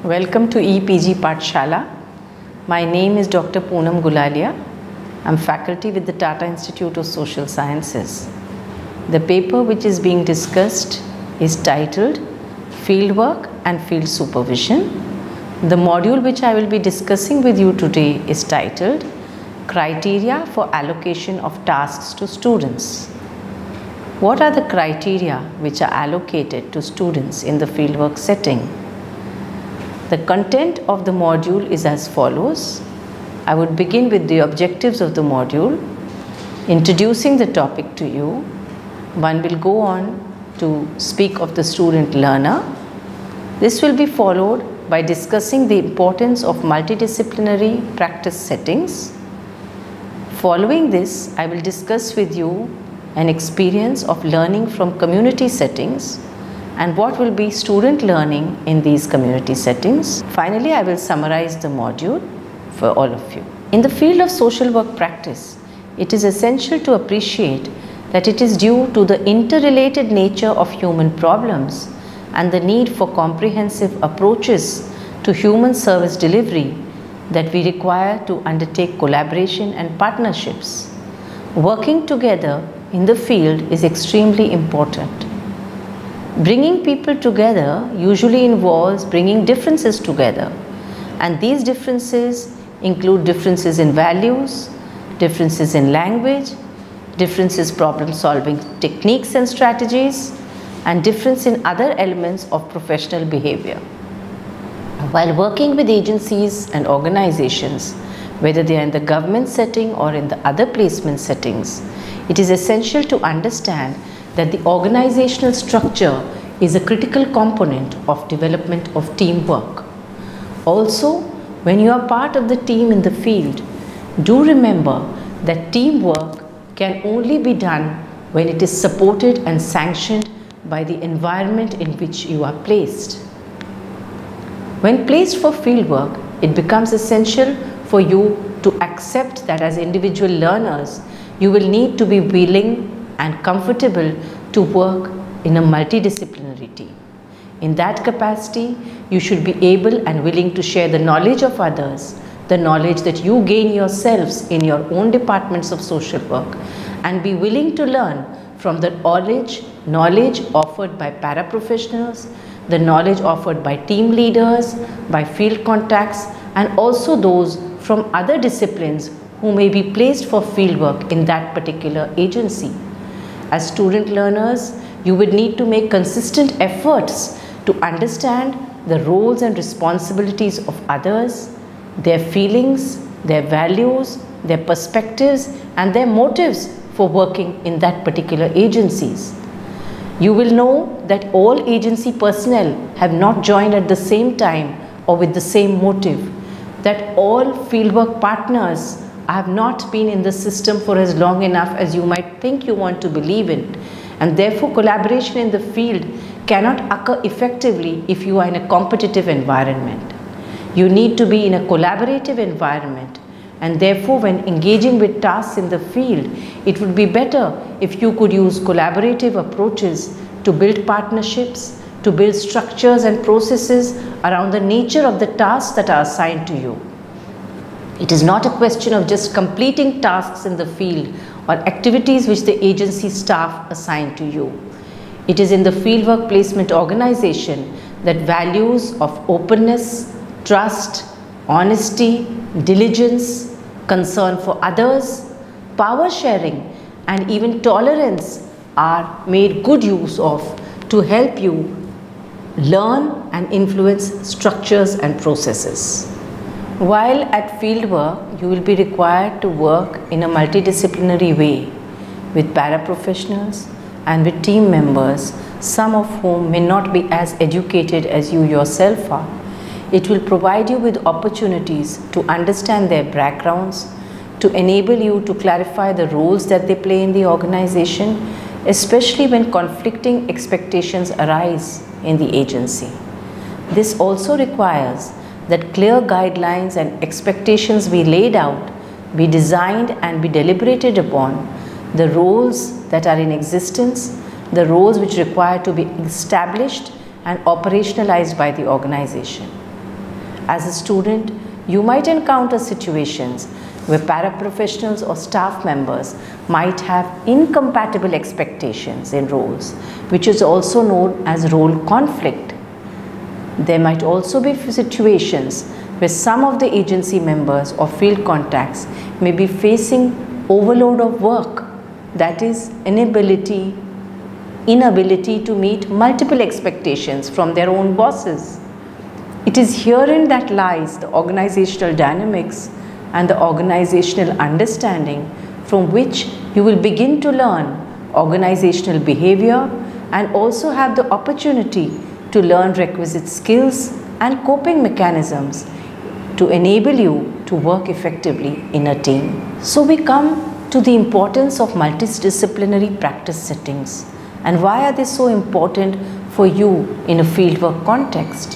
Welcome to EPG Pathshala. My name is Dr. Poonam Gulalia. I'm faculty with the Tata Institute of Social Sciences. The paper which is being discussed is titled Fieldwork and Field Supervision. The module which I will be discussing with you today is titled Criteria for Allocation of Tasks to Students. What are the criteria which are allocated to students in the fieldwork setting? The content of the module is as follows. I would begin with the objectives of the module, introducing the topic to you. One will go on to speak of the student learner. This will be followed by discussing the importance of multidisciplinary practice settings. Following this, I will discuss with you an experience of learning from community settings and what will be student learning in these community settings. Finally, I will summarize the module for all of you. In the field of social work practice, it is essential to appreciate that it is due to the interrelated nature of human problems and the need for comprehensive approaches to human service delivery that we require to undertake collaboration and partnerships. Working together in the field is extremely important. Bringing people together usually involves bringing differences together, and these differences include differences in values, differences in language, differences in problem-solving techniques and strategies, and difference in other elements of professional behavior. While working with agencies and organizations, whether they are in the government setting or in the other placement settings, it is essential to understand that the organizational structure is a critical component of development of teamwork. Also, when you are part of the team in the field, do remember that teamwork can only be done when it is supported and sanctioned by the environment in which you are placed. When placed for fieldwork, it becomes essential for you to accept that as individual learners, you will need to be willing and comfortable to work in a multidisciplinary team. In that capacity, you should be able and willing to share the knowledge of others, the knowledge that you gain yourselves in your own departments of social work, and be willing to learn from the knowledge offered by paraprofessionals, the knowledge offered by team leaders, by field contacts, and also those from other disciplines who may be placed for fieldwork in that particular agency. As student learners, you would need to make consistent efforts to understand the roles and responsibilities of others, their feelings, their values, their perspectives, and their motives for working in that particular agencies. You will know that all agency personnel have not joined at the same time or with the same motive, that all fieldwork partners have not been in the system for as long enough as you might think you want to believe in, and therefore collaboration in the field cannot occur effectively if you are in a competitive environment. You need to be in a collaborative environment, and therefore when engaging with tasks in the field, it would be better if you could use collaborative approaches to build partnerships, to build structures and processes around the nature of the tasks that are assigned to you. It is not a question of just completing tasks in the field or activities which the agency staff assign to you. It is in the fieldwork placement organization that values of openness, trust, honesty, diligence, concern for others, power sharing, and even tolerance are made good use of to help you learn and influence structures and processes. While at fieldwork, you will be required to work in a multidisciplinary way with paraprofessionals and with team members, some of whom may not be as educated as you yourself are. It will provide you with opportunities to understand their backgrounds, to enable you to clarify the roles that they play in the organization, especially when conflicting expectations arise in the agency. This also requires that clear guidelines and expectations be laid out, be designed and be deliberated upon, the roles that are in existence, the roles which require to be established and operationalized by the organization. As a student, you might encounter situations where paraprofessionals or staff members might have incompatible expectations in roles, which is also known as role conflict. There might also be situations where some of the agency members or field contacts may be facing overload of work, that is, inability to meet multiple expectations from their own bosses. It is herein that lies the organizational dynamics and the organizational understanding from which you will begin to learn organizational behavior and also have the opportunity to learn requisite skills and coping mechanisms to enable you to work effectively in a team. So we come to the importance of multidisciplinary practice settings and why are they so important for you in a fieldwork context.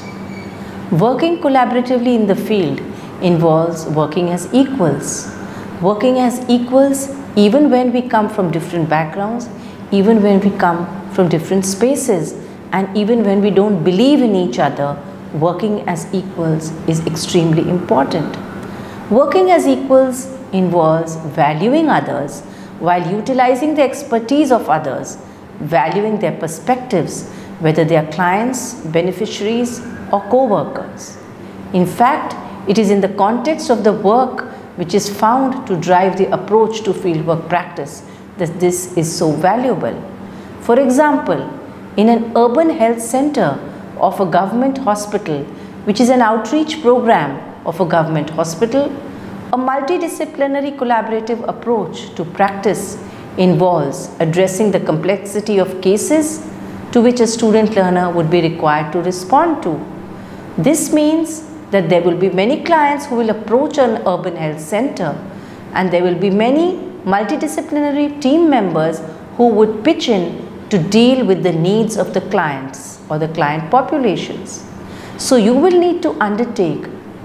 Working collaboratively in the field involves working as equals. Working as equals even when we come from different backgrounds, even when we come from different spaces, and even when we don't believe in each other, working as equals is extremely important. Working as equals involves valuing others while utilizing the expertise of others, valuing their perspectives, whether they are clients, beneficiaries, or co-workers. In fact, it is in the context of the work which is found to drive the approach to fieldwork practice that this is so valuable. For example, in an urban health center of a government hospital, which is an outreach program of a government hospital, a multidisciplinary collaborative approach to practice involves addressing the complexity of cases to which a student learner would be required to respond to. This means that there will be many clients who will approach an urban health center, and there will be many multidisciplinary team members who would pitch in to deal with the needs of the clients or the client populations. So you will need to undertake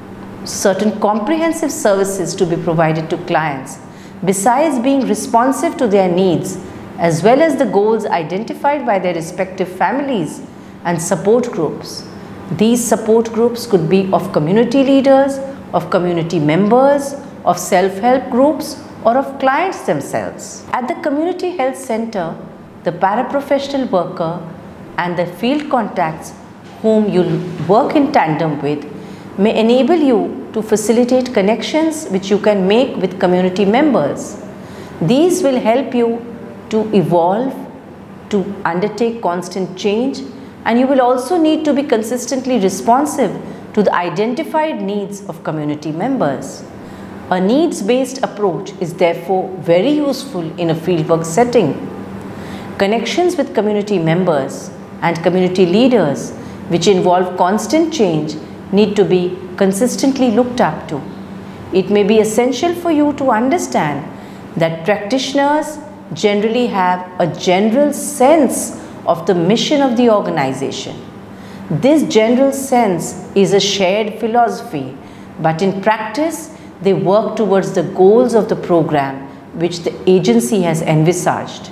certain comprehensive services to be provided to clients, besides being responsive to their needs as well as the goals identified by their respective families and support groups. These support groups could be of community leaders, of community members, of self-help groups, or of clients themselves. At the community health center, the paraprofessional worker and the field contacts whom you work in tandem with may enable you to facilitate connections which you can make with community members. These will help you to evolve, to undertake constant change, and you will also need to be consistently responsive to the identified needs of community members. A needs-based approach is therefore very useful in a fieldwork setting. Connections with community members and community leaders, which involve constant change, need to be consistently looked up to. It may be essential for you to understand that practitioners generally have a general sense of the mission of the organization. This general sense is a shared philosophy, but in practice, they work towards the goals of the program which the agency has envisaged.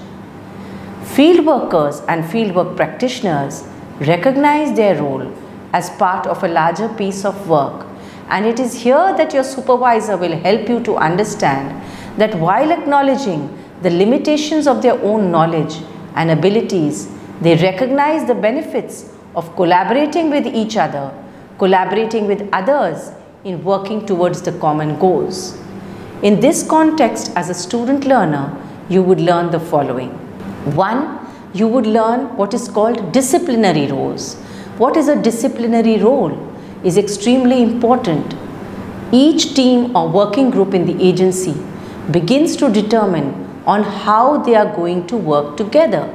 Field workers and fieldwork practitioners recognize their role as part of a larger piece of work, and it is here that your supervisor will help you to understand that while acknowledging the limitations of their own knowledge and abilities, they recognize the benefits of collaborating with each other, collaborating with others in working towards the common goals. In this context, as a student learner, you would learn the following. 1. You would learn what is called disciplinary roles. What is a disciplinary role is extremely important. Each team or working group in the agency begins to determine on how they are going to work together.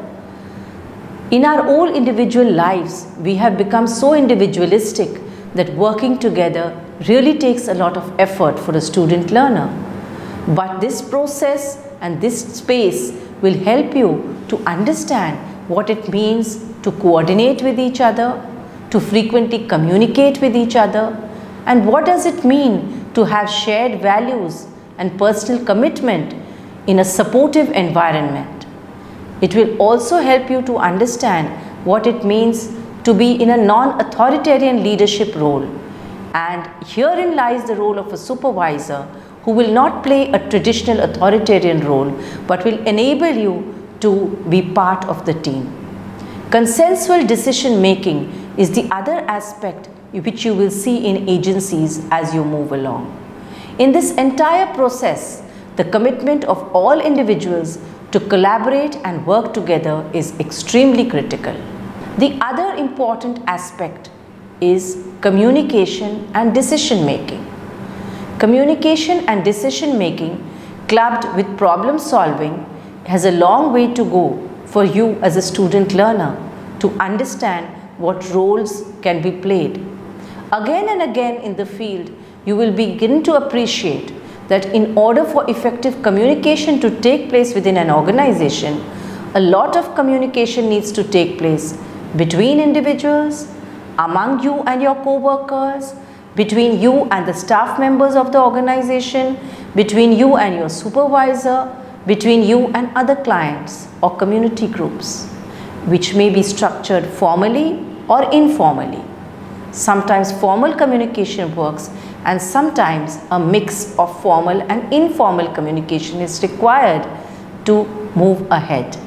In our own individual lives, we have become so individualistic that working together really takes a lot of effort for a student learner. But this process and this space will help you to understand what it means to coordinate with each other, to frequently communicate with each other, and what does it mean to have shared values and personal commitment in a supportive environment. It will also help you to understand what it means to be in a non-authoritarian leadership role And herein lies the role of a supervisor, who will not play a traditional authoritarian role but will enable you to be part of the team. Consensual decision making is the other aspect which you will see in agencies as you move along. In this entire process, the commitment of all individuals to collaborate and work together is extremely critical. The other important aspect is communication and decision making. Communication and decision making clubbed with problem solving has a long way to go for you as a student learner to understand what roles can be played. Again and again in the field, you will begin to appreciate that in order for effective communication to take place within an organization, a lot of communication needs to take place between individuals, among you and your co-workers, between you and the staff members of the organization, between you and your supervisor, between you and other clients or community groups, which may be structured formally or informally. Sometimes formal communication works, and sometimes a mix of formal and informal communication is required to move ahead.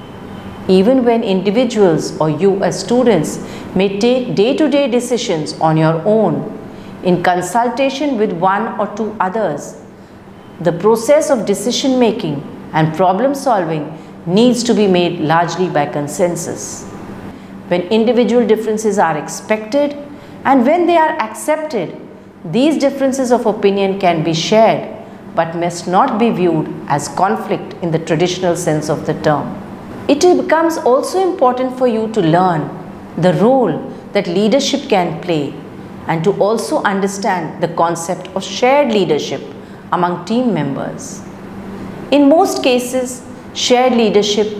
Even when individuals or you as students may take day-to-day decisions on your own in consultation with one or two others, the process of decision making and problem solving needs to be made largely by consensus. When individual differences are expected and when they are accepted, these differences of opinion can be shared but must not be viewed as conflict in the traditional sense of the term. It becomes also important for you to learn the role that leadership can play and to also understand the concept of shared leadership among team members. In most cases, shared leadership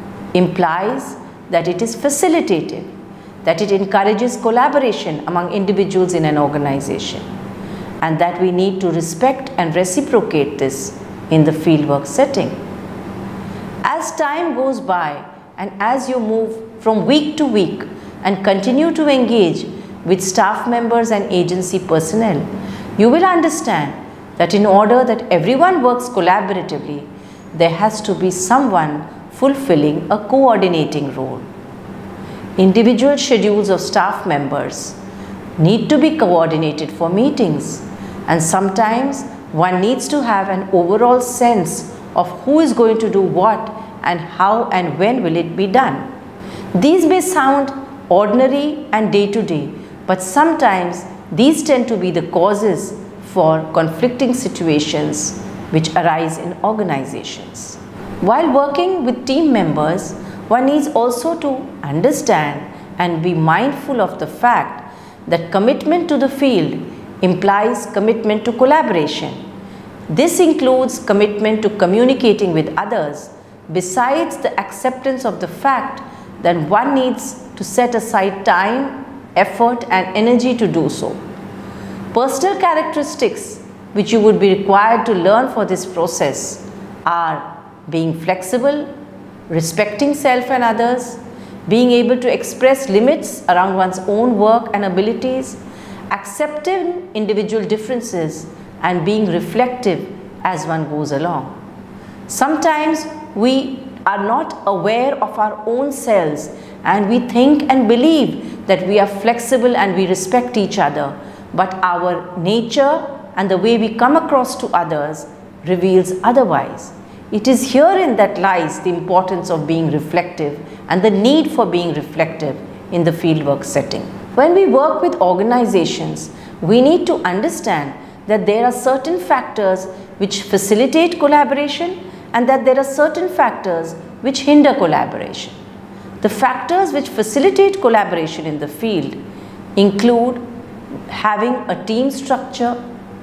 implies that it is facilitative, that it encourages collaboration among individuals in an organization, and that we need to respect and reciprocate this in the fieldwork setting. As time goes by and as you move from week to week and continue to engage with staff members and agency personnel, you will understand that in order that everyone works collaboratively, there has to be someone fulfilling a coordinating role. Individual schedules of staff members need to be coordinated for meetings, and sometimes one needs to have an overall sense of who is going to do what and how and when will it be done. These may sound ordinary and day-to-day, but sometimes these tend to be the causes for conflicting situations which arise in organizations. While working with team members, one needs also to understand and be mindful of the fact that commitment to the field implies commitment to collaboration. This includes commitment to communicating with others, besides the acceptance of the fact that one needs to set aside time, effort and energy to do so. Personal characteristics which you would be required to learn for this process are being flexible, respecting self and others, being able to express limits around one's own work and abilities, accepting individual differences and being reflective as one goes along. Sometimes we are not aware of our own selves and we think and believe that we are flexible and we respect each other, but our nature and the way we come across to others reveals otherwise. It is herein that lies the importance of being reflective and the need for being reflective in the fieldwork setting. When we work with organizations, we need to understand that there are certain factors which facilitate collaboration and that there are certain factors which hinder collaboration. The factors which facilitate collaboration in the field include having a team structure,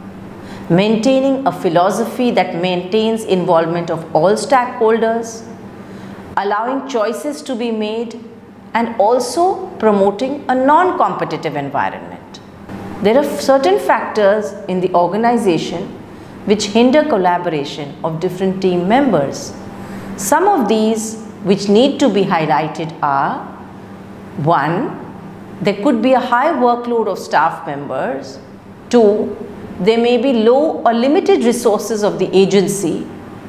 maintaining a philosophy that maintains involvement of all stakeholders, allowing choices to be made, and also promoting a non-competitive environment. There are certain factors in the organization which hinder collaboration of different team members. Some of these which need to be highlighted are: 1. There could be a high workload of staff members. 2. There may be low or limited resources of the agency.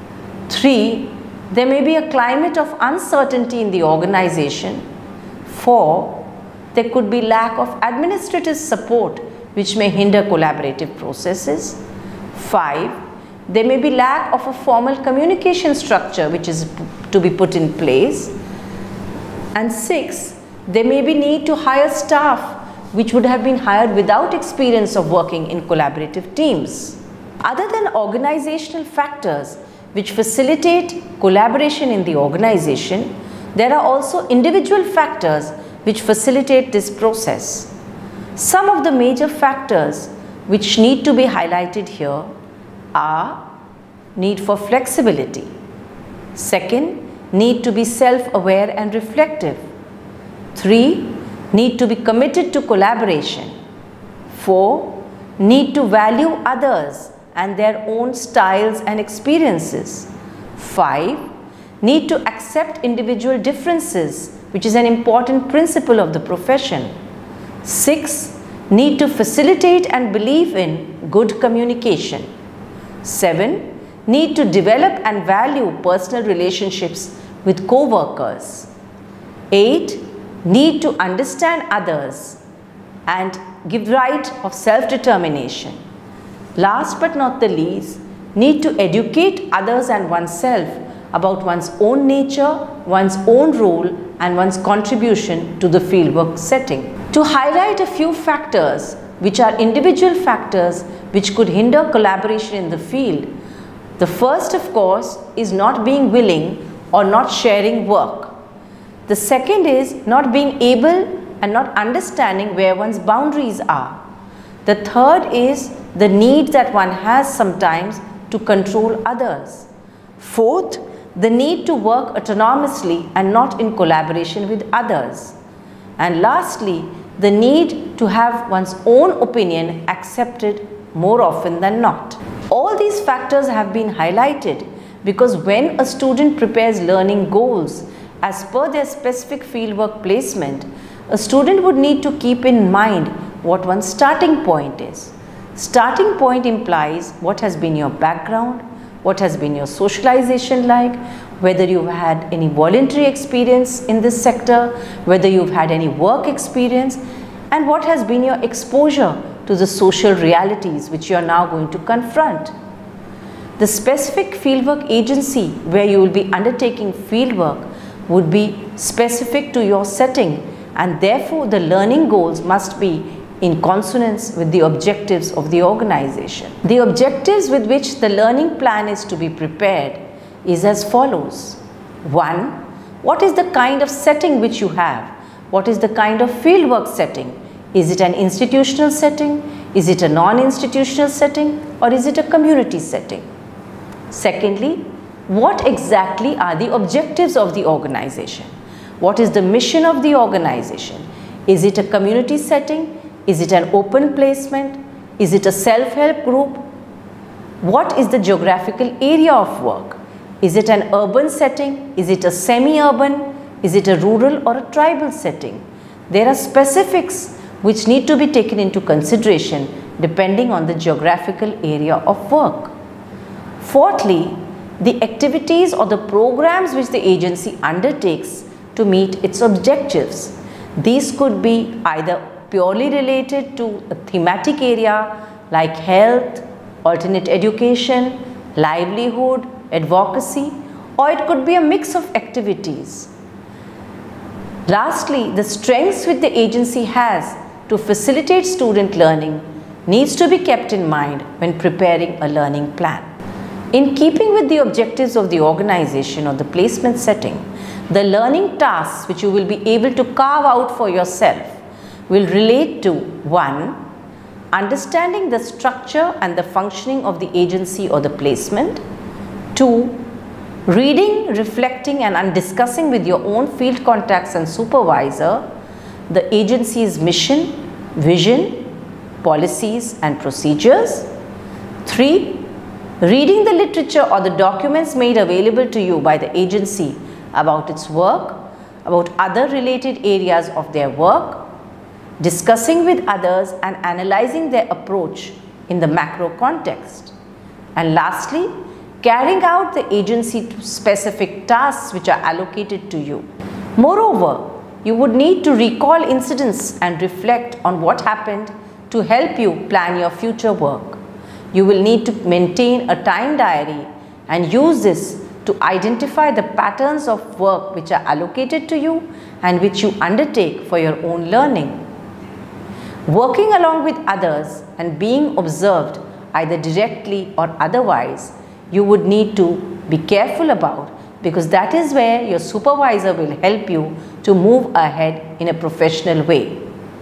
3. There may be a climate of uncertainty in the organization. 4. There could be lack of administrative support which may hinder collaborative processes. 5. There may be lack of a formal communication structure which is to be put in place. And 6. There may be need to hire staff which would have been hired without experience of working in collaborative teams. Other than organizational factors which facilitate collaboration in the organization, there are also individual factors which facilitate this process. Some of the major factors which need to be highlighted here are need for flexibility. Second, need to be self-aware and reflective. 3. Need to be committed to collaboration. 4. Need to value others and their own styles and experiences. 5. Need to accept individual differences, which is an important principle of the profession. 6. Need to facilitate and believe in good communication. 7. Need to develop and value personal relationships with co-workers. 8. Need to understand others and give right of self-determination. Last but not the least, need to educate others and oneself about one's own nature, one's own role and one's contribution to the fieldwork setting. To highlight a few factors which are individual factors which could hinder collaboration in the field, the first of course is not being willing or not sharing work. The second is not being able and not understanding where one's boundaries are. The third is the need that one has sometimes to control others. Fourth, the need to work autonomously and not in collaboration with others. And lastly, the need to have one's own opinion accepted more often than not. All these factors have been highlighted because when a student prepares learning goals as per their specific fieldwork placement, a student would need to keep in mind what one's starting point is. Starting point implies what has been your background, what has been your socialization like, whether you've had any voluntary experience in this sector, whether you've had any work experience, and what has been your exposure to the social realities which you are now going to confront. The specific fieldwork agency where you will be undertaking fieldwork would be specific to your setting, and therefore the learning goals must be in consonance with the objectives of the organization. The objectives with which the learning plan is to be prepared is as follows. 1. What is the kind of setting which you have? What is the kind of fieldwork setting? Is it an institutional setting? Is it a non-institutional setting? Or is it a community setting? Secondly, what exactly are the objectives of the organization? What is the mission of the organization? Is it a community setting? Is it an open placement? Is it a self-help group? What is the geographical area of work? Is it an urban setting? Is it a semi-urban? Is it a rural or a tribal setting? There are specifics which need to be taken into consideration depending on the geographical area of work. Fourthly, the activities or the programs which the agency undertakes to meet its objectives. These could be either purely related to a thematic area like health, alternate education, livelihood, advocacy, or it could be a mix of activities. Lastly, the strengths which the agency has to facilitate student learning needs to be kept in mind when preparing a learning plan. In keeping with the objectives of the organization or the placement setting, the learning tasks which you will be able to carve out for yourself will relate to 1. Understanding the structure and the functioning of the agency or the placement. 2. Reading, reflecting and discussing with your own field contacts and supervisor the agency's mission, vision, policies and procedures. 3. Reading the literature or the documents made available to you by the agency about its work, about other related areas of their work. discussing with others and analyzing their approach in the macro context. And lastly, carrying out the agency-specific tasks which are allocated to you. Moreover, you would need to recall incidents and reflect on what happened to help you plan your future work. You will need to maintain a time diary and use this to identify the patterns of work which are allocated to you and which you undertake for your own learning. Working along with others and being observed either directly or otherwise, you would need to be careful about, because that is where your supervisor will help you to move ahead in a professional way.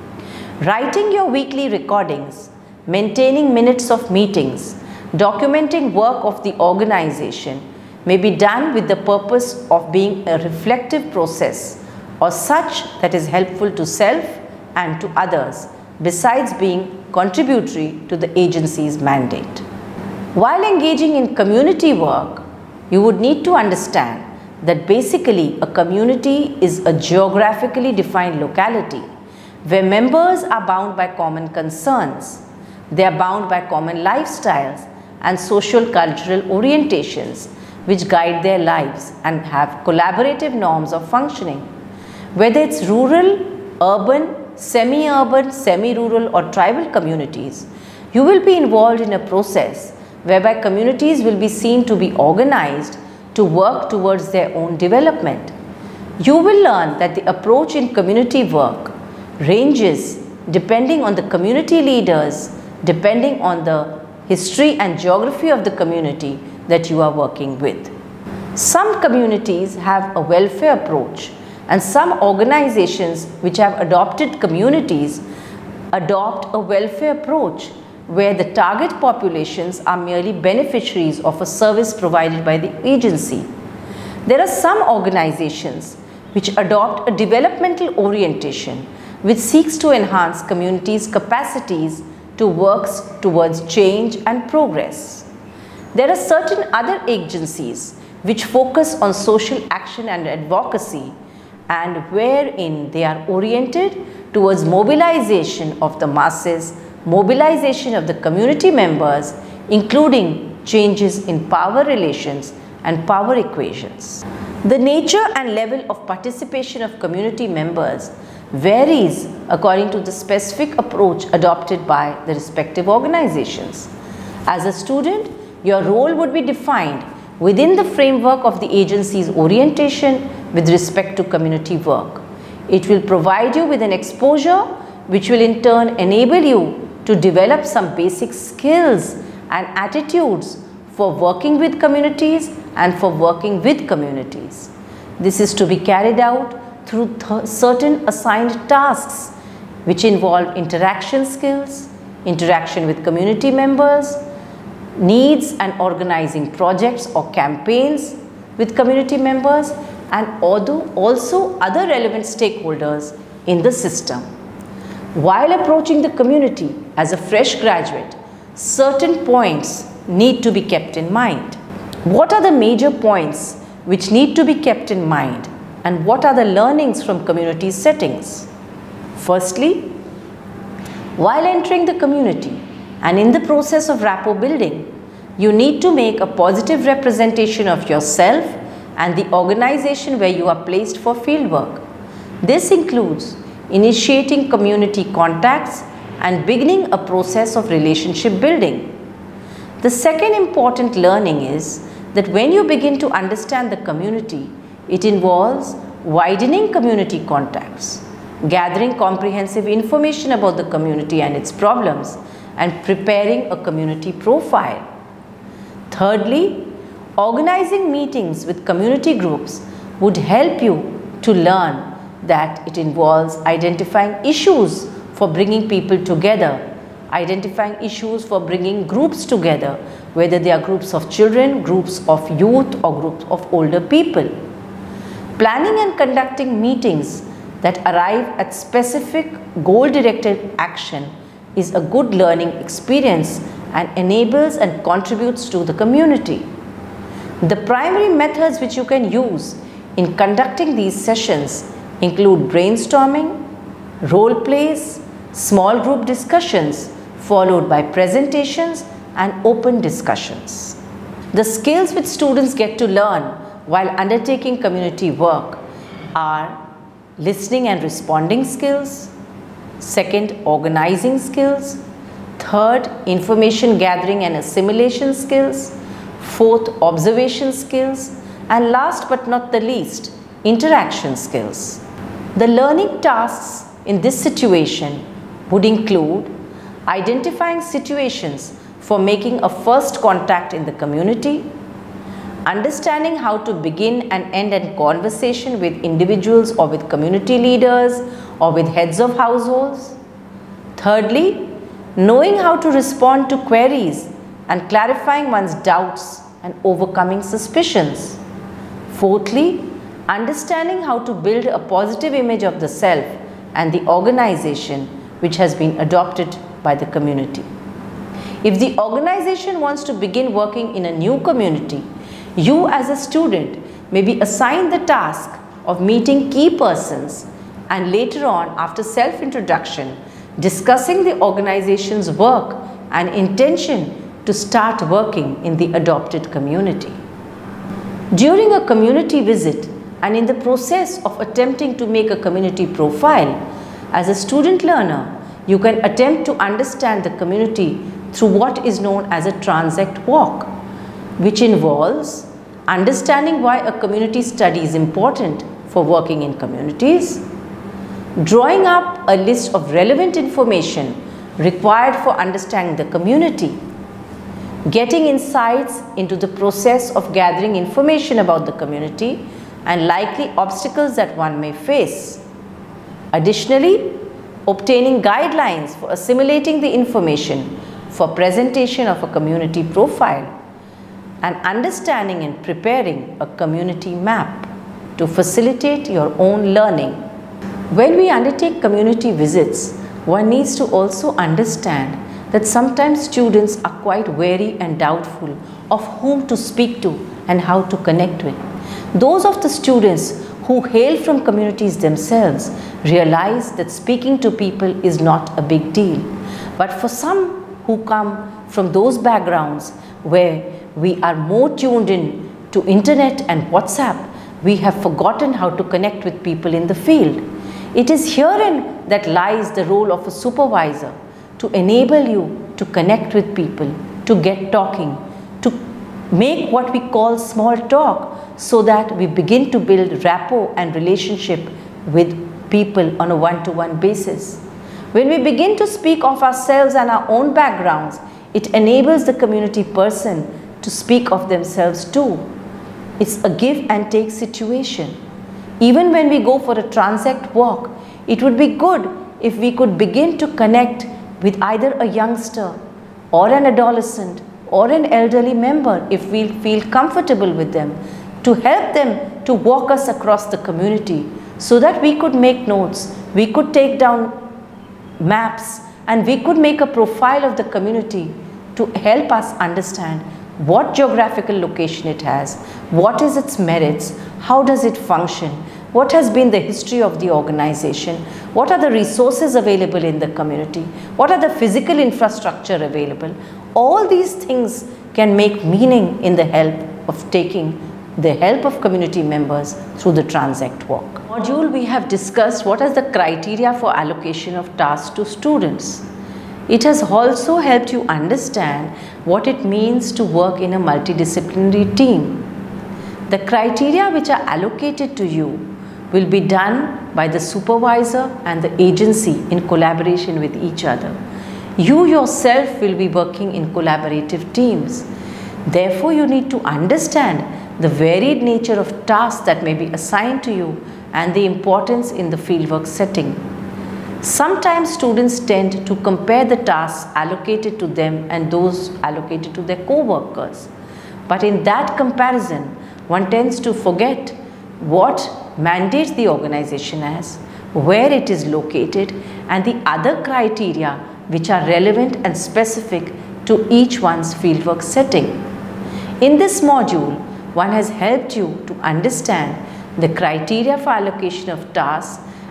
Writing your weekly recordings, maintaining minutes of meetings, documenting work of the organization may be done with the purpose of being a reflective process or such that is helpful to self and to others, besides being contributory to the agency's mandate. While engaging in community work, you would need to understand that basically a community is a geographically defined locality where members are bound by common concerns. They are bound by common lifestyles and social cultural orientations which guide their lives and have collaborative norms of functioning. Whether it's rural, urban, semi-urban, semi-rural or tribal communities, you will be involved in a process whereby communities will be seen to be organized to work towards their own development. You will learn that the approach in community work ranges depending on the community leaders, depending on the history and geography of the community that you are working with. Some communities have a welfare approach, and some organizations which have adopted communities adopt a welfare approach where the target populations are merely beneficiaries of a service provided by the agency. There are some organizations which adopt a developmental orientation which seeks to enhance communities' capacities to work towards change and progress. There are certain other agencies which focus on social action and advocacy, and wherein they are oriented towards mobilization of the masses, mobilization of the community members, including changes in power relations and power equations. The nature and level of participation of community members varies according to the specific approach adopted by the respective organizations. As a student, your role would be defined within the framework of the agency's orientation with respect to community work. It will provide you with an exposure which will in turn enable you to develop some basic skills and attitudes for working with communities and for working with communities. This is to be carried out through certain assigned tasks which involve interaction skills, interaction with community members, needs and organizing projects or campaigns with community members, and also other relevant stakeholders in the system. While approaching the community as a fresh graduate, certain points need to be kept in mind. What are the major points which need to be kept in mind, and what are the learnings from community settings? Firstly, while entering the community and in the process of rapport building, you need to make a positive representation of yourself and the organization where you are placed for fieldwork. This includes initiating community contacts and beginning a process of relationship building. The second important learning is that when you begin to understand the community, it involves widening community contacts, gathering comprehensive information about the community and its problems, and preparing a community profile. Thirdly, organizing meetings with community groups would help you to learn that it involves identifying issues for bringing people together, identifying issues for bringing groups together, whether they are groups of children, groups of youth or groups of older people. Planning and conducting meetings that arrive at specific goal-directed action is a good learning experience and enables and contributes to the community. The primary methods which you can use in conducting these sessions include brainstorming, role plays, small group discussions, followed by presentations and open discussions. The skills which students get to learn while undertaking community work are listening and responding skills, second, organizing skills, third, information gathering and assimilation skills, fourth, observation skills, and last but not the least, interaction skills. The learning tasks in this situation would include identifying situations for making a first contact in the community, understanding how to begin and end a conversation with individuals or with community leaders or with heads of households. Thirdly, knowing how to respond to queries and clarifying one's doubts and overcoming suspicions. Fourthly, understanding how to build a positive image of the self and the organization which has been adopted by the community. If the organization wants to begin working in a new community, you as a student may be assigned the task of meeting key persons and later on, after self-introduction, discussing the organization's work and intention to start working in the adopted community. During a community visit and in the process of attempting to make a community profile, as a student learner, you can attempt to understand the community through what is known as a transect walk, which involves understanding why a community study is important for working in communities, drawing up a list of relevant information required for understanding the community, getting insights into the process of gathering information about the community and likely obstacles that one may face. Additionally, obtaining guidelines for assimilating the information for presentation of a community profile, and understanding and preparing a community map to facilitate your own learning. When we undertake community visits, one needs to also understand that sometimes students are quite wary and doubtful of whom to speak to and how to connect with. Those of the students who hail from communities themselves realize that speaking to people is not a big deal. But for some who come from those backgrounds where we are more tuned in to internet and WhatsApp, we have forgotten how to connect with people in the field. It is herein that lies the role of a supervisor to enable you to connect with people, to get talking, to make what we call small talk so that we begin to build rapport and relationship with people on a one-to-one basis. When we begin to speak of ourselves and our own backgrounds, it enables the community person to speak of themselves too. It's a give and take situation. Even when we go for a transect walk, it would be good if we could begin to connect with either a youngster or an adolescent or an elderly member if we feel comfortable with them, to help them to walk us across the community so that we could make notes, we could take down maps, and we could make a profile of the community to help us understand what geographical location it has, what is its merits, how does it function, what has been the history of the organization, what are the resources available in the community, what are the physical infrastructure available. All these things can make meaning in the help of taking the help of community members through the transect walk. Module we have discussed what is the criteria for allocation of tasks to students. It has also helped you understand what it means to work in a multidisciplinary team. The criteria which are allocated to you will be done by the supervisor and the agency in collaboration with each other. You yourself will be working in collaborative teams. Therefore, you need to understand the varied nature of tasks that may be assigned to you and the importance in the fieldwork setting. Sometimes students tend to compare the tasks allocated to them and those allocated to their co-workers. But in that comparison, one tends to forget what mandate the organization has, where it is located, and the other criteria which are relevant and specific to each one's fieldwork setting. In this module, one has helped you to understand the criteria for allocation of tasks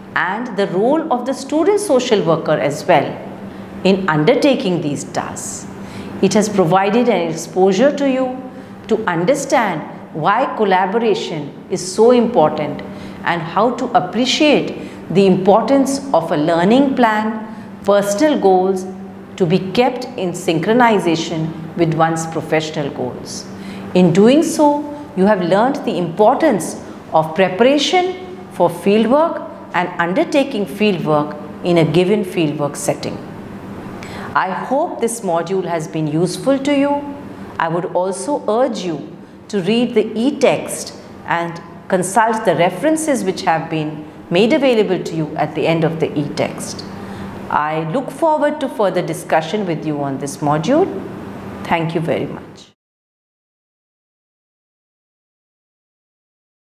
and the role of the student social worker as well in undertaking these tasks. It has provided an exposure to you to understand why collaboration is so important and how to appreciate the importance of a learning plan, personal goals to be kept in synchronization with one's professional goals. In doing so, you have learned the importance of preparation for fieldwork and undertaking fieldwork in a given fieldwork setting. I hope this module has been useful to you. I would also urge you to read the e-text and consult the references which have been made available to you at the end of the e-text. I look forward to further discussion with you on this module. Thank you very much.